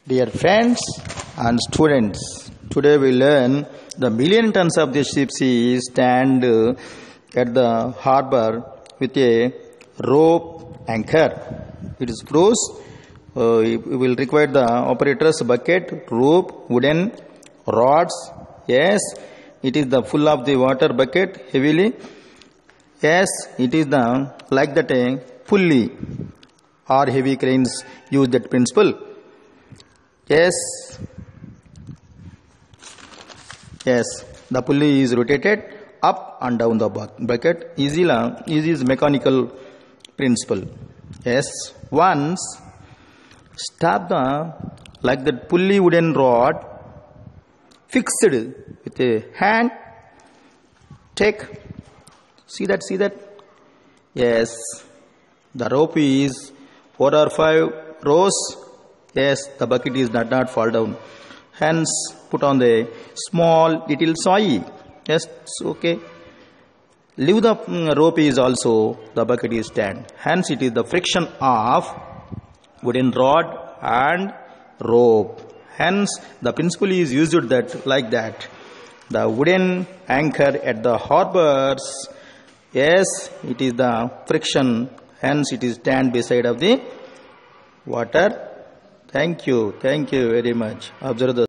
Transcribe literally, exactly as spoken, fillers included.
Dear friends and students, today we learn the million tons of the ship sea stand uh, at the harbor with a rope anchor. It is close. Uh, we will require the operator's bucket, rope, wooden rods. Yes, it is the full of the water bucket heavily. Yes, it is the like that a pulley or heavy cranes use that principle. Yes, yes, the pulley is rotated up and down the bucket. Easy, easy is mechanical principle. Yes, once stop the like that pulley wooden rod fixed with a hand. Take, see that, see that. Yes, the rope is four or five rows. Yes, the bucket is not, not fall down. Hence, put on the small little soy. Yes, it's okay. Leave the mm, rope is also, the bucket is stand. Hence, it is the friction of wooden rod and rope. Hence, the principle is used that like that. The wooden anchor at the harbors. Yes, it is the friction. Hence, it is stand beside of the water. Thank you. Thank you very much. Observe the